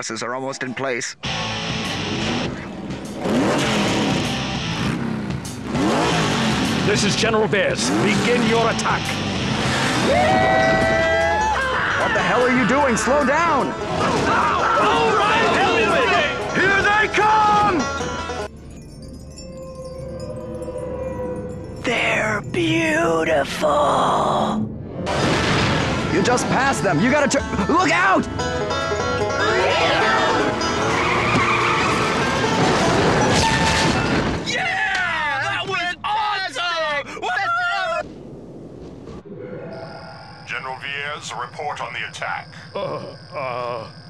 forces are almost in place. This is General Bears. Begin your attack. What the hell are you doing? Slow down! All right, hell with it! Here they come! They're beautiful! You just passed them. You gotta look out! Yeah! That was awesome! General Viers, report on the attack.